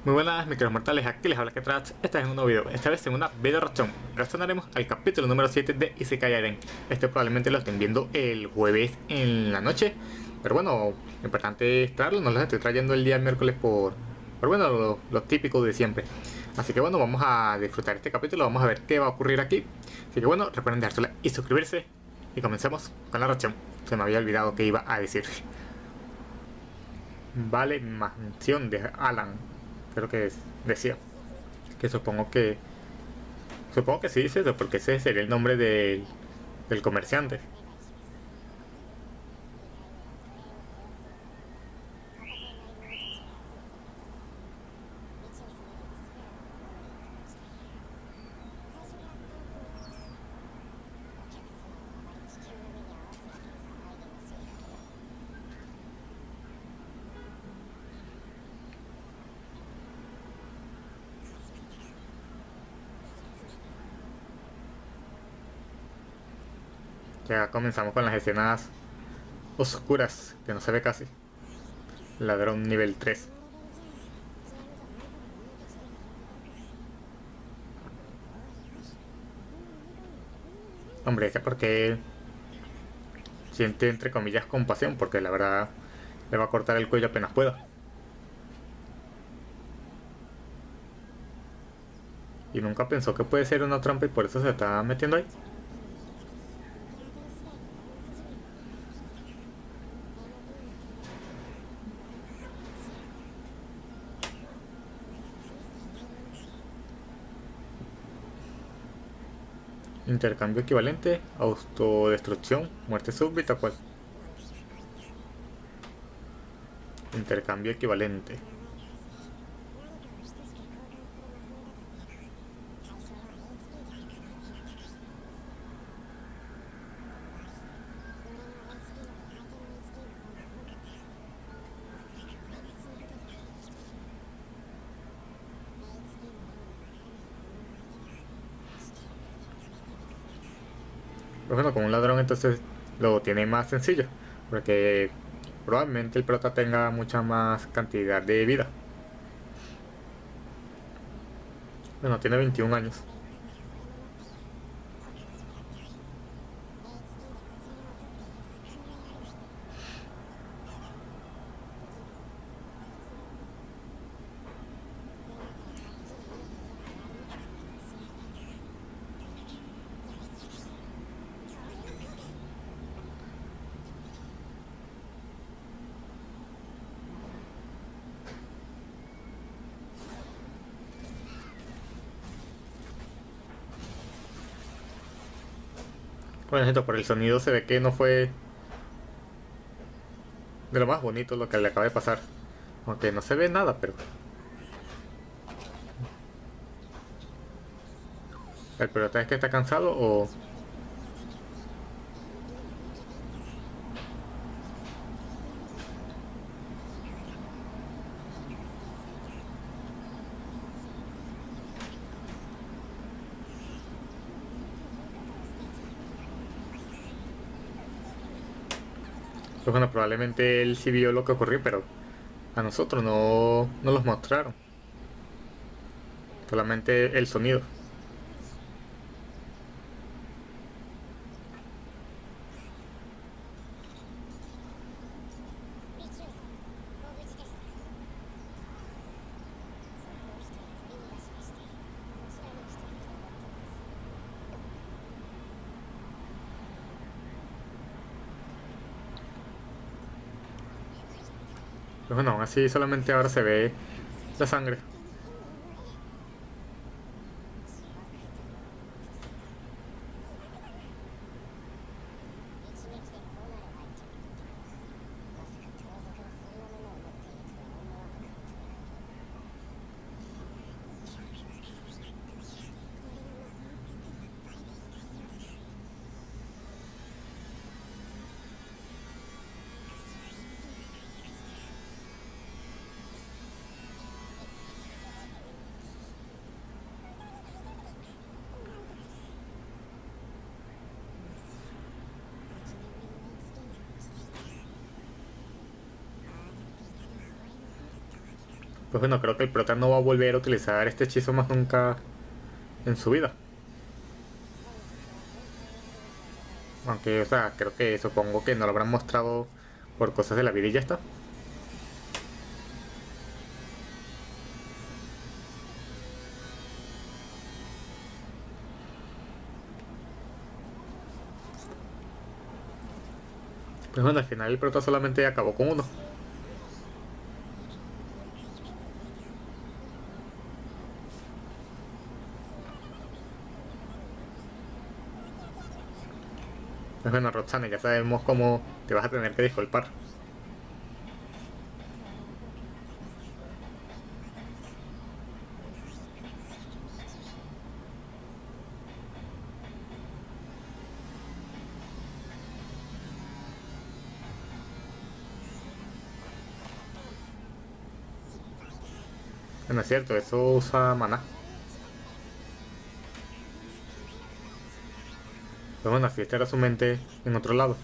Muy buenas, micros mortales, aquí les habla Ketrach. Esta es un nuevo video, esta vez en una video reacción. Reaccionaremos al capítulo número 7 de Isekai Aren. Este probablemente lo estén viendo el jueves en la noche, pero bueno, lo importante es traerlo, no los estoy trayendo el día miércoles por bueno, lo típico de siempre. Así que bueno, vamos a disfrutar este capítulo, vamos a ver qué va a ocurrir aquí. Así que bueno, recuerden dejarse like y suscribirse, y comencemos con la reacción. Se me había olvidado que iba a decir. Vale, mansión de Alan, creo que decía. Que supongo que sí dice eso, porque ese sería el nombre del comerciante. Ya comenzamos con las escenas oscuras, que no se ve casi. Ladrón nivel 3. Hombre, ese porque siente entre comillas compasión, porque la verdad le va a cortar el cuello apenas pueda. Y nunca pensó que puede ser una trampa y por eso se está metiendo ahí. Intercambio equivalente, autodestrucción, muerte súbita, ¿cuál? Intercambio equivalente. Pues bueno, como un ladrón entonces lo tiene más sencillo, porque probablemente el prota tenga mucha más cantidad de vida. Bueno, tiene 21 años. Bueno, esto por el sonido se ve que no fue de lo más bonito lo que le acaba de pasar. Aunque no se ve nada, pero el prota es que está cansado o... Pues bueno, probablemente él sí vio lo que ocurrió, pero a nosotros no los mostraron. Solamente el sonido. Pues bueno, aún así solamente ahora se ve la sangre. Pues bueno, creo que el prota no va a volver a utilizar este hechizo más nunca en su vida. Aunque, o sea, creo que supongo que no lo habrán mostrado por cosas de la vida y ya está. Pues bueno, al final el prota solamente acabó con uno. Pues bueno, Roxane, ya sabemos cómo te vas a tener que disculpar. Bueno, es cierto, eso usa maná. Pues bueno, así estará su mente en otro lado.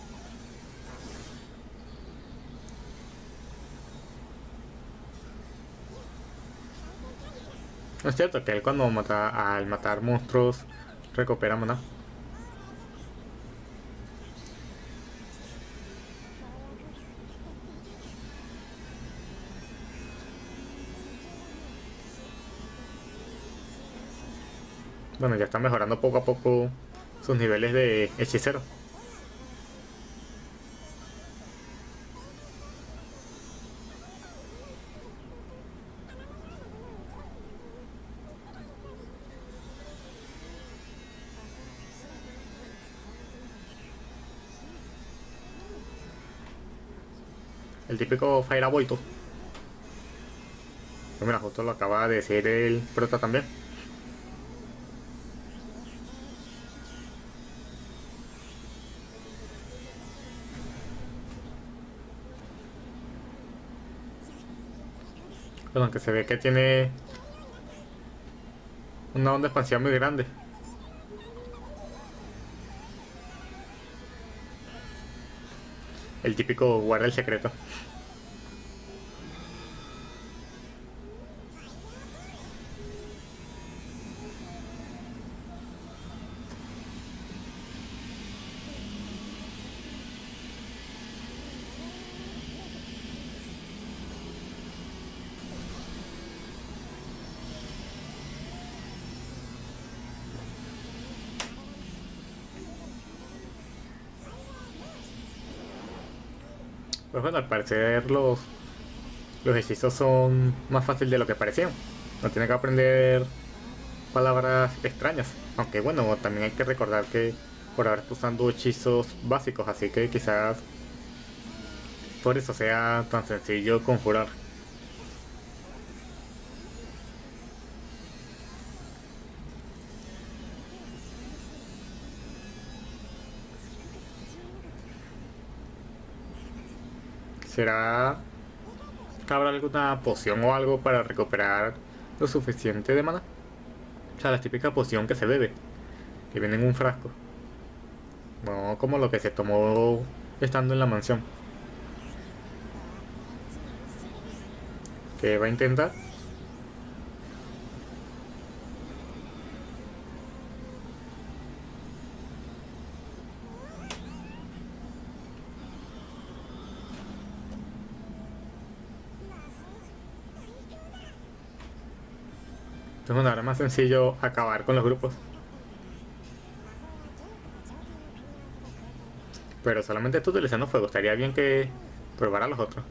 No es cierto que él cuando mata, al matar monstruos recupera maná. Bueno, ya está mejorando poco a poco sus niveles de hechicero. El típico Firebolt. Pues mira, justo lo acaba de decir el prota también. Bueno, aunque se ve que tiene una onda expansiva muy grande. El típico guarda el secreto. Pues bueno, al parecer los hechizos son más fáciles de lo que parecían. No tiene que aprender palabras extrañas. Aunque bueno, también hay que recordar que por ahora está usando hechizos básicos, así que quizás por eso sea tan sencillo conjurar. ¿Será que habrá alguna poción o algo para recuperar lo suficiente de mana? O sea, la típica poción que se bebe, que viene en un frasco. No como lo que se tomó estando en la mansión. Que va a intentar. Entonces bueno, ahora es más sencillo acabar con los grupos. Pero solamente estoy utilizando fuego. Estaría bien que probara los otros.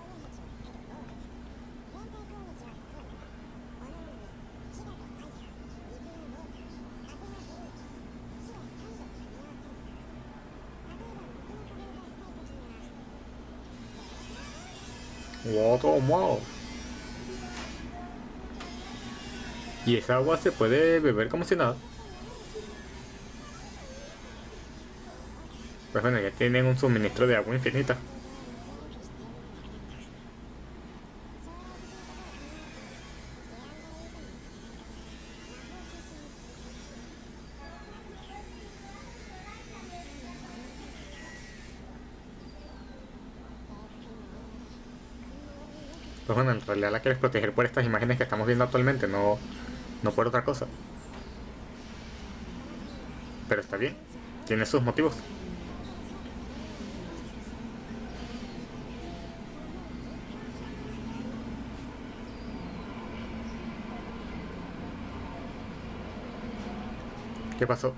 Wow, wow. Y esa agua se puede beber como si nada. Pues bueno, ya tienen un suministro de agua infinita. Pues bueno, en realidad la quieres proteger por estas imágenes que estamos viendo actualmente, no, no por otra cosa. Pero está bien, tiene sus motivos. ¿Qué pasó?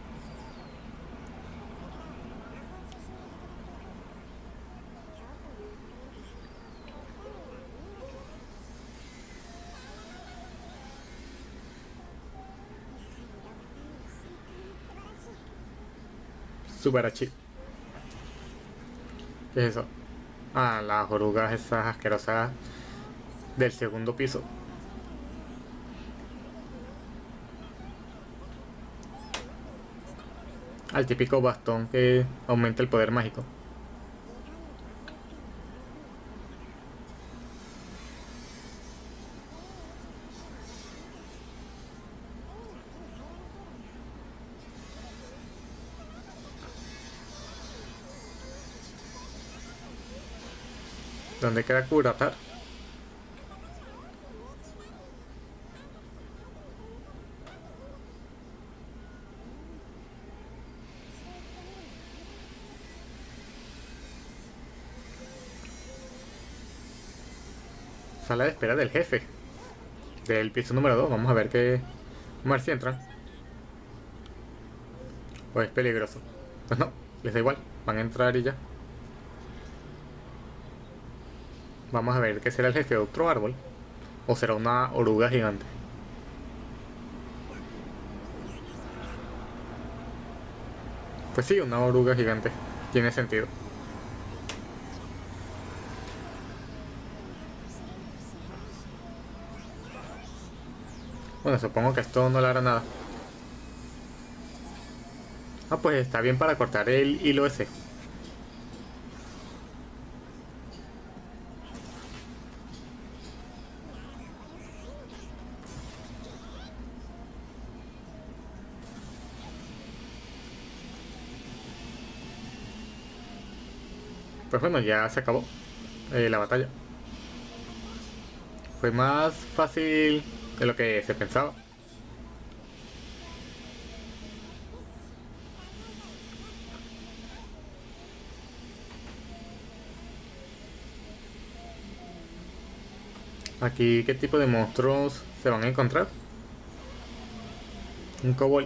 Subarachi. ¿Qué es eso? Ah, las orugas esas asquerosas del segundo piso. Al típico bastón que aumenta el poder mágico. ¿Dónde queda Kuratar? Sala de espera del jefe. Del piso número 2. Vamos a ver qué... Vamos a ver si entran. O es peligroso. Pues no, les da igual. Van a entrar y ya. Vamos a ver qué será el jefe de otro árbol. O será una oruga gigante. Pues sí, una oruga gigante. Tiene sentido. Bueno, supongo que esto no le hará nada. Ah, pues está bien para cortar el hilo ese. Pues bueno, ya se acabó la batalla. Fue más fácil de lo que se pensaba. Aquí, ¿qué tipo de monstruos se van a encontrar? Un kobold.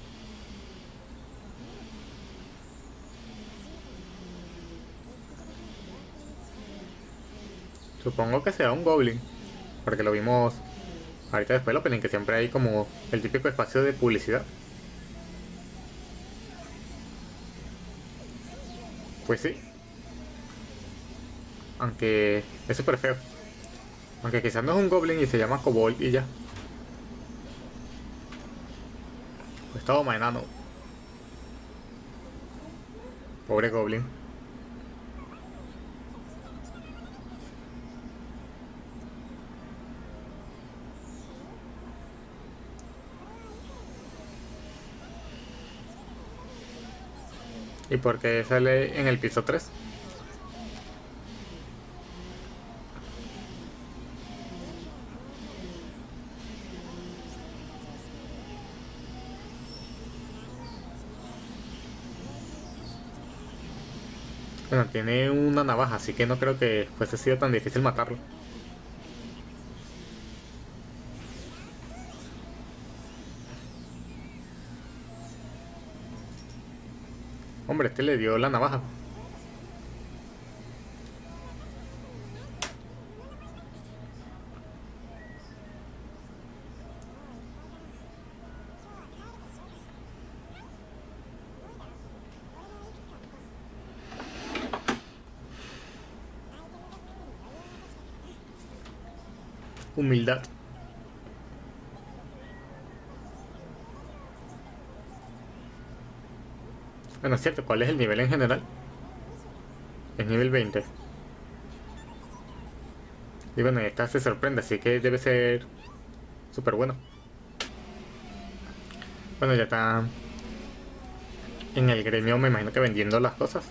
Supongo que será un goblin, porque lo vimos ahorita después del opening, que siempre hay como el típico espacio de publicidad. Pues sí, aunque es súper feo. Aunque quizás no es un goblin y se llama kobold y ya. Pues todo enano. Pobre goblin. ¿Y por qué sale en el piso 3? Bueno, tiene una navaja, así que no creo que fuese sido tan difícil matarlo. Hombre, este le dio la navaja. Humildad. Bueno, es cierto, ¿cuál es el nivel en general? Es nivel 20. Y bueno, esta se sorprende, así que debe ser súper bueno. Bueno, ya está en el gremio, me imagino que vendiendo las cosas.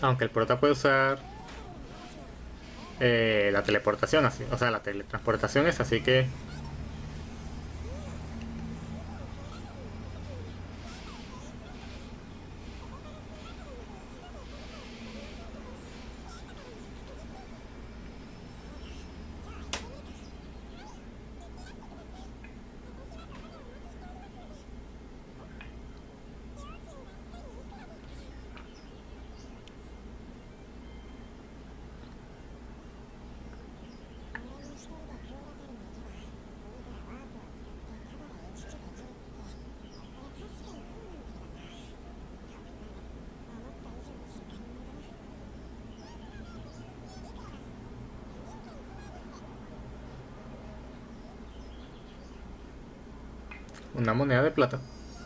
Aunque el prota puede usar la teleportación, así, o sea, la teletransportación es así que... Una moneda de plata.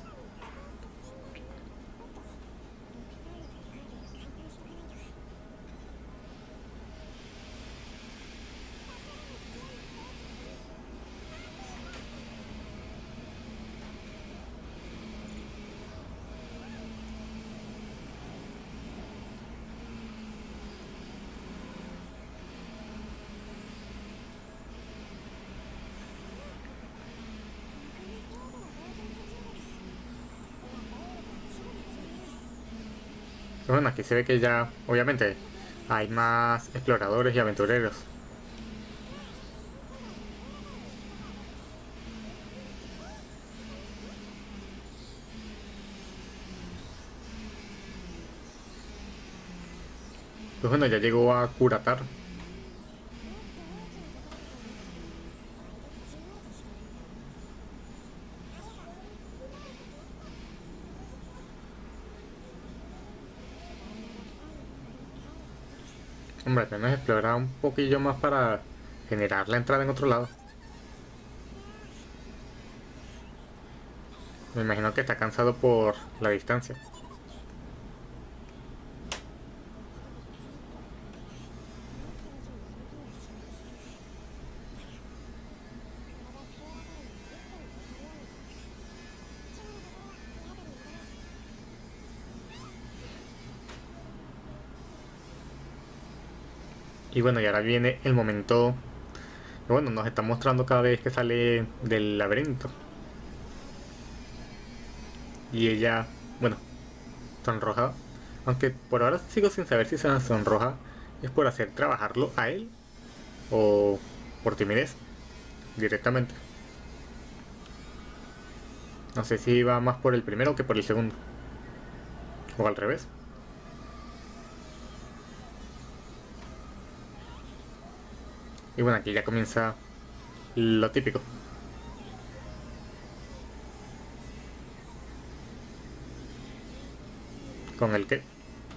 Bueno, aquí se ve que ya, obviamente, hay más exploradores y aventureros. Pues bueno, ya llegó a Curatar. Hombre, tenemos que explorar un poquillo más para generar la entrada en otro lado. Me imagino que está cansado por la distancia. Y bueno, y ahora viene el momento que bueno, nos está mostrando cada vez que sale del laberinto. Y ella, bueno, sonroja. Aunque por ahora sigo sin saber si se sonroja es por hacer trabajarlo a él o por timidez directamente. No sé si va más por el primero que por el segundo. O al revés. Y bueno, aquí ya comienza lo típico. Con el que...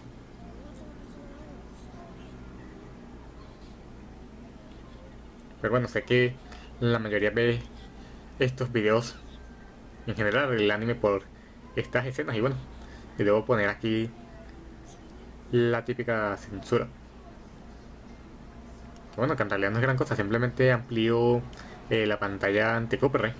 Pero bueno, sé que la mayoría ve estos videos, en general el anime, por estas escenas. Y bueno, y debo poner aquí la típica censura. Bueno, que en realidad no es gran cosa, simplemente amplío la pantalla anti-copyright.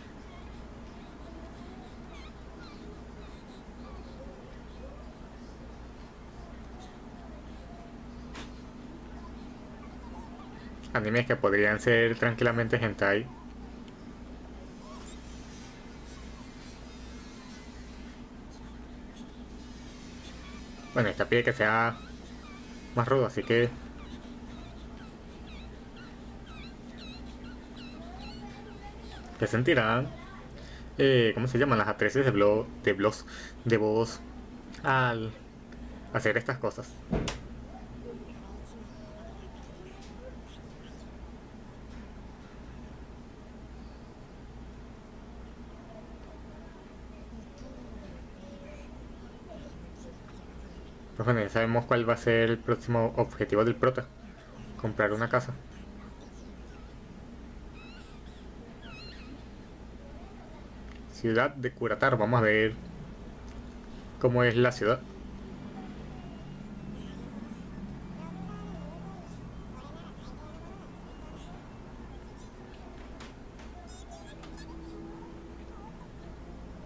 Animes que podrían ser tranquilamente hentai. Bueno, esta pide que sea más rudo, así que sentirán, ¿cómo se llaman? Las actrices de voz al hacer estas cosas. Pues bueno, ya sabemos cuál va a ser el próximo objetivo del prota. Comprar una casa. Ciudad de Curatar, vamos a ver cómo es la ciudad.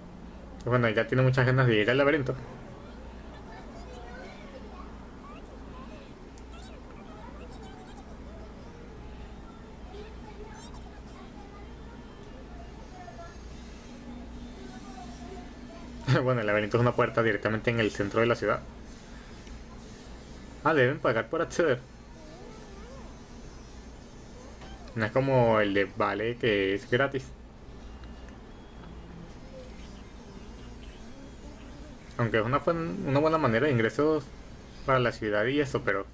Pues bueno, ya tiene muchas ganas de ir al laberinto. Bueno, el laberinto es una puerta directamente en el centro de la ciudad. Ah, deben pagar por acceder. No es como el de Vale que es gratis. Aunque es una buena manera de ingresos para la ciudad y eso, pero...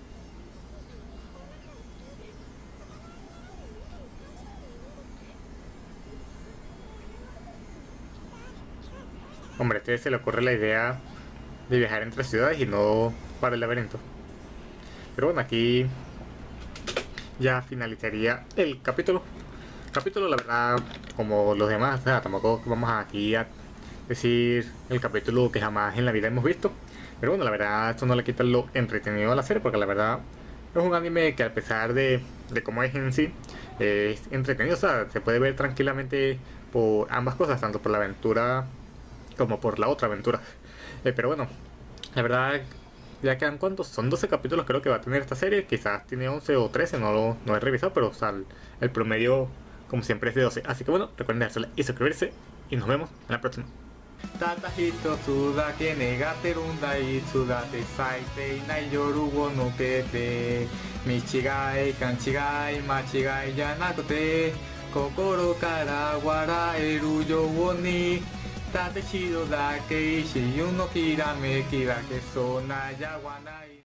Hombre, a este se le ocurre la idea de viajar entre ciudades y no para el laberinto. Pero bueno, aquí ya finalizaría el capítulo. Capítulo, la verdad, como los demás, o sea, tampoco vamos aquí a decir el capítulo que jamás en la vida hemos visto. Pero bueno, la verdad, esto no le quita lo entretenido a la serie, porque la verdad es un anime que a pesar de cómo es en sí, es entretenido, o sea, se puede ver tranquilamente por ambas cosas, tanto por la aventura como por la otra aventura. Pero bueno, la verdad, ya quedan cuántos, son 12 capítulos creo que va a tener esta serie, quizás tiene 11 o 13, no he revisado, pero o sea, el promedio como siempre es de 12. Así que bueno, recuerden dársela y suscribirse y nos vemos en la próxima. たった一つだけ願ってるんだ、いつだって咲いていない夜を抜けて、見違い勘違い間違いじゃなくて、心から笑えるように、たった一度だけ一瞬のきらめきだけ、そんなやわない